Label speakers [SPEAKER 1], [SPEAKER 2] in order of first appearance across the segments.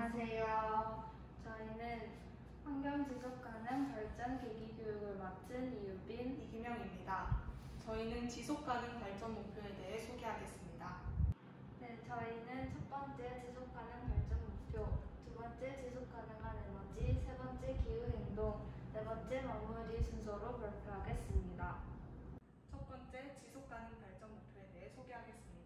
[SPEAKER 1] 안녕하세요. 저희는 환경지속가능 발전 계기교육을 맡은 이유빈,
[SPEAKER 2] 이기명입니다. 저희는 지속가능 발전 목표에 대해 소개하겠습니다.
[SPEAKER 1] 네, 저희는 첫 번째 지속가능 발전 목표, 두 번째 지속가능한 에너지, 세 번째 기후행동, 네 번째 마무리 순서로 발표하겠습니다.
[SPEAKER 2] 첫 번째 지속가능 발전 목표에 대해 소개하겠습니다.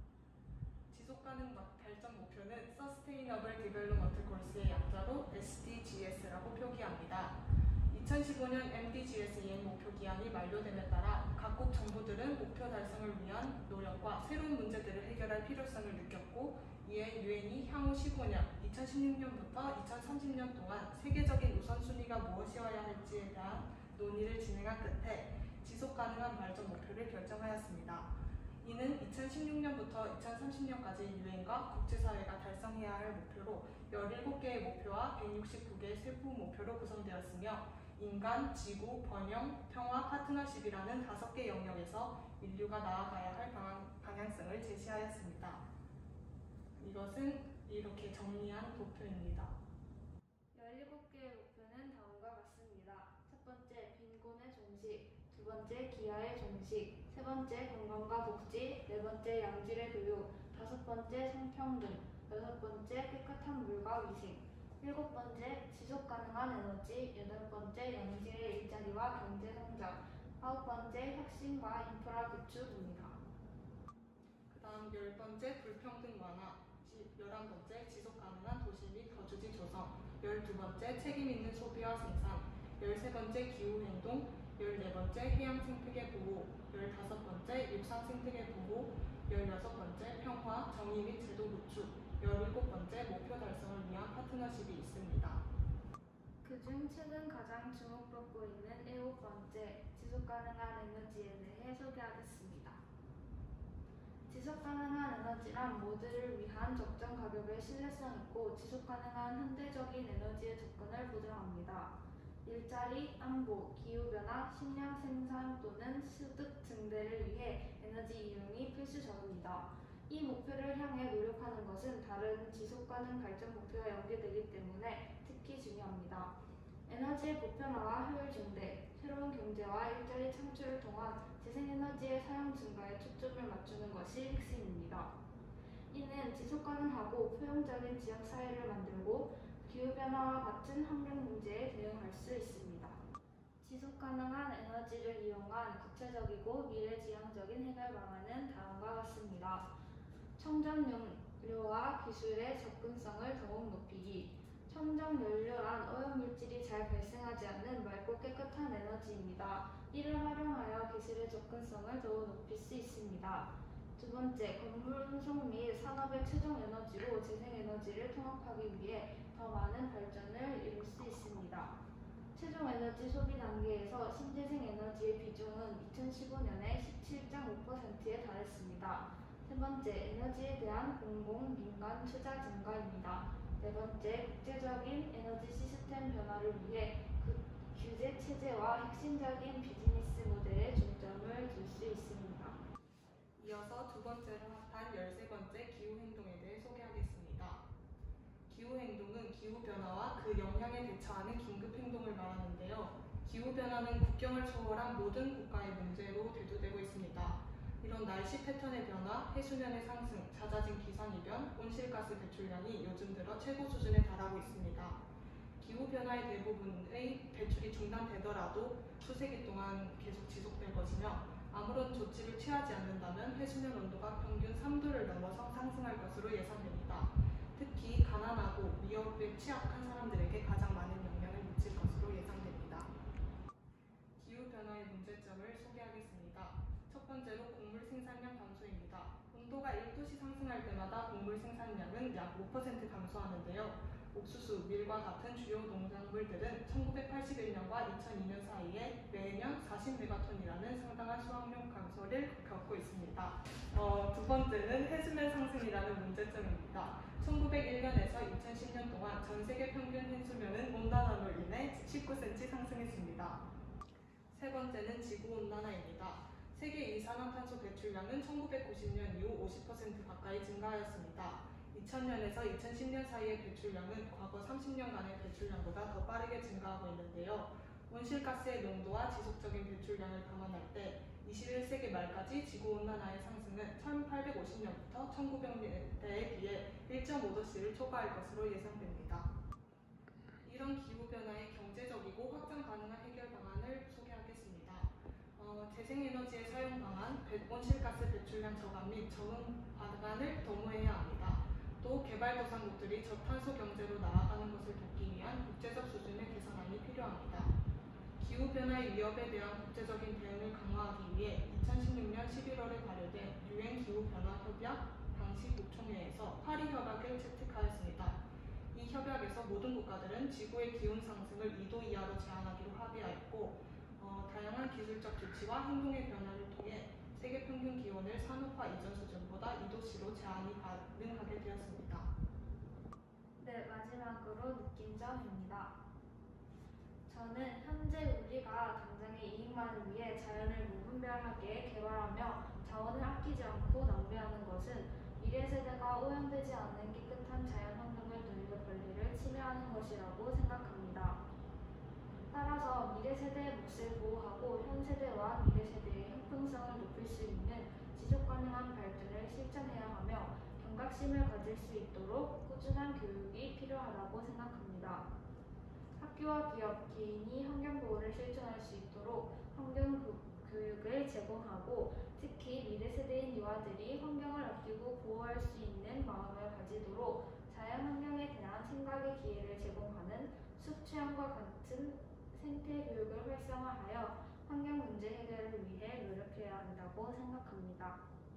[SPEAKER 2] 지속가능 발전 목표는 Sustainable Development Goals의 약자로 SDGs라고 표기합니다. 2015년 MDGs 이행 목표 기한이 만료됨에 따라 각국 정부들은 목표 달성을 위한 노력과 새로운 문제들을 해결할 필요성을 느꼈고, 이에 유엔이 향후 15년, 2016년부터 2030년 동안 세계적인 우선순위가 무엇이어야 할지에 대한 논의를 진행한 끝에 지속가능한 발전 목표를 결정하였습니다. 이는 2016년부터 2030년까지 유엔과 국제사회가 달성해야 할 목표로 17개의 목표와 169개의 세부 목표로 구성되었으며, 인간, 지구, 번영, 평화, 파트너십이라는 5개 영역에서 인류가 나아가야 할 방향성을 제시하였습니다. 이것은 이렇게 정리한 도표입니다.
[SPEAKER 1] 17개의 목표는 다음과 같습니다. 첫 번째, 빈곤의 종식, 두 번째, 기아의 종식, 세 번째, 건강과 복지, 네 번째, 양질의 교육, 다섯 번째, 성평등, 여섯 번째, 깨끗한 물과 위생, 일곱 번째, 지속가능한 에너지, 여덟 번째, 양질의 일자리와 경제성장, 아홉 번째, 혁신과 인프라 구축입니다.
[SPEAKER 2] 그 다음 10번째, 불평등 완화, 11번째, 지속가능한 도시 및 거주지 조성, 12번째, 책임있는 소비와 생산, 13번째, 기후행동, 14번째, 해양 생태계 보호, 15번째, 육상 생태계 보호, 16번째, 평화, 정의 및 제도 구축, 17번째, 목표 달성을 위한 파트너십이 있습니다.
[SPEAKER 1] 그중 최근 가장 주목받고 있는 일곱 번째, 지속가능한 에너지에 대해 소개하겠습니다. 지속가능한 에너지란 모두를 위한 적정 가격의 신뢰성 있고 지속가능한 현대적인 에너지의 접근을 보장합니다. 일자리, 안보, 기후변화, 식량 생산 또는 소득 증대를 위해 에너지 이용이 필수적입니다. 이 목표를 향해 노력하는 것은 다른 지속가능 발전 목표와 연계되기 때문에 특히 중요합니다. 에너지의 보편화와 효율 증대, 새로운 경제와 일자리 창출을 통한 재생에너지의 사용 증가에 초점을 맞추는 것이 핵심입니다. 이는 지속가능하고 포용적인 지역사회를 만들고 기후변화와 같은 환경 문제에 대응할 수 있습니다. 지속가능한 에너지를 이용한 구체적이고 미래지향적인 해결 방안은 다음과 같습니다. 청정연료와 기술의 접근성을 더욱 높이기. 청정연료란 오염물질이 잘 발생하지 않는 맑고 깨끗한 에너지입니다. 이를 활용하여 기술의 접근성을 더욱 높일 수 있습니다. 두 번째, 건물 운송 및 산업의 최종 에너지로 재생에너지를 통합하기 위해 더 많은 발전을 이룰 수 있습니다. 최종 에너지 소비 단계에서 신재생 에너지의 비중은 2015년에 17.5%에 달했습니다. 세 번째, 에너지에 대한 공공, 민간 투자 증가입니다. 네 번째, 국제적인 에너지 시스템 변화를 위해 규제 체제와 혁신적인 비즈니스 모델에 중점을 둘 수 있습니다.
[SPEAKER 2] 이어서 두 번째로 핫한 13번째 기후행동에 대해 소개하겠습니다. 기후행동은 기후변화와 그 영향에 대처하는 긴급행동을 말하는데요. 기후변화는 국경을 초월한 모든 국가의 문제로 대두되고 있습니다. 이런 날씨 패턴의 변화, 해수면의 상승, 잦아진 기상이변, 온실가스 배출량이 요즘 들어 최고 수준에 달하고 있습니다. 기후변화의 대부분의 배출이 중단되더라도 수세기 동안 계속 지속될 것이며, 아무런 조치를 취하지 않는다면 해수면 온도가 평균 3도를 넘어서 상승할 것으로 예상됩니다. 특히 가난하고 위협에 취약한 사람들에게 가장 많은 영향을 미칠 것으로 예상됩니다. 기후변화의 문제점을 소개하겠습니다. 첫 번째로 곡물 생산량 감소입니다. 온도가 1도씩 상승할 때마다 곡물 생산량은 약 5% 감소하는데요. 옥수수, 밀과 같은 주요 농작물들은 1981년과 2002년 사이에 매년 40메가톤이라는 상당한 수확량 감소를 겪고 있습니다. 두 번째는 해수면 상승이라는 문제점입니다. 1901년에서 2010년 동안 전 세계 평균 해수면은 온난화로 인해 19cm 상승했습니다. 세 번째는 지구온난화입니다. 세계 이산화탄소 배출량은 1990년 이후 50% 가까이 증가하였습니다. 2000년에서 2010년 사이의 배출량은 과거 30년간의 배출량보다 더 빠르게 증가하고 있는데요. 온실가스의 농도와 지속적인 배출량을 감안할 때 21세기 말까지 지구온난화의 상승은 1850년부터 1900년대에 비해 1.5도씨를 초과할 것으로 예상됩니다. 이런 기후변화의 경제적이고 확장 가능한 해결 방안을 소개하겠습니다. 재생에너지의 사용 방안, 온실가스 배출량 저감 및 적응 방안을 도모해야 합니다. 또 개발도상국들이 저탄소 경제로 나아가는 것을 돕기 위한 국제적 수준의 개선안이 필요합니다. 기후변화의 위협에 대한 국제적인 대응을 강화하기 위해 2016년 11월에 발효된 유엔 기후변화협약 당시 국총회에서 파리 협약을 채택하였습니다. 이 협약에서 모든 국가들은 지구의 기온 상승을 2도 이하로 제한하기로 합의하였고 다양한 기술적 조치와 행동의 변화를 통해 세계 평균 기온을 산업화 이전 수준보다 2도씨로 제한이 가능하게 되었습니다.
[SPEAKER 1] 네, 마지막으로 느낀 점입니다. 저는 현재 우리가 당장의 이익만을 위해 자연을 무분별하게 개발하며 자원을 아끼지 않고 낭비하는 것은 미래 세대가 오염되지 않는 깨끗한 자연 환경을 누릴 권리를 침해하는 것이라고 생각합니다. 따라서 미래 세대의 몫을 보호하고 현 세대와 미래 세대의 형평성을 높일 수 있는 지속 가능한 발전을 실천해야 하며 경각심을 가질 수 있도록 꾸준한 교육이 필요하다고 생각합니다. 학교와 기업, 개인이 환경보호를 실천할 수 있도록 환경교육을 제공하고 특히 미래 세대인 유아들이 환경을 아끼고 보호할 수 있는 마음을 가지도록 자연환경에 대한 생각의 기회를 제공하는 숲체험과 같은 생태교육을 활성화하여 환경 문제 해결을 위해 노력해야 한다고 생각합니다.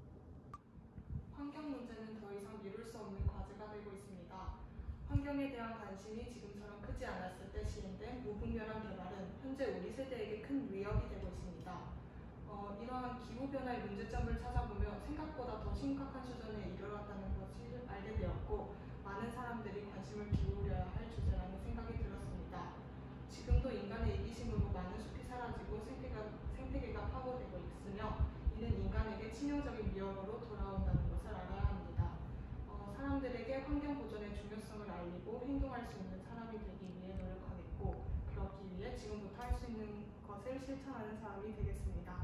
[SPEAKER 2] 환경 문제는 더 이상 미룰 수 없는 과제가 되고 있습니다. 환경에 대한 관심이 지금처럼 크지 않았을 때 시행된 무분별한 개발은 현재 우리 세대에게 큰 위협이 되고 있습니다. 이러한 기후변화의 문제점을 찾아보며 생각보다 더 심각한 수준에 이르렀다는 것을 알게 되었고 많은 사람들이 관심을 기울여야 할 주제라는 생각이 들었습니다. 지금도 인간의 이기심으로 많은 숲이 사라지고 생태계가 파괴되고 있으며 이는 인간에게 치명적인 위협으로 돌아온다는 것을 알아야 합니다. 사람들에게 환경 보존의 중요성을 알리고 행동할 수 있는 사람이 되기 위해 노력하겠고 그렇기 위해 지금부터 할 수 있는 것을 실천하는 사람이 되겠습니다.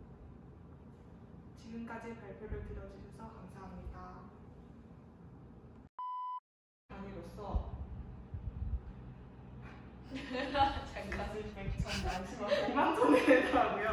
[SPEAKER 2] 지금까지 발표를 들어주셔서 감사합니다. 단위로서 장가슬 100천 만심원 5만 톤을 되더라고요.